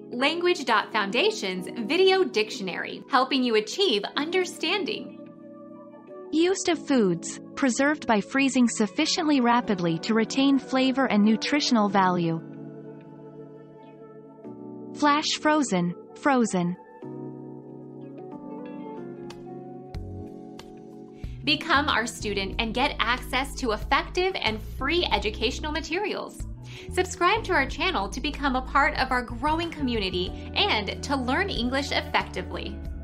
Language.Foundation's Video Dictionary, helping you achieve understanding. Used of foods, preserved by freezing sufficiently rapidly to retain flavor and nutritional value. Flash frozen, frozen. Become our student and get access to effective and free educational materials. Subscribe to our channel to become a part of our growing community and to learn English effectively.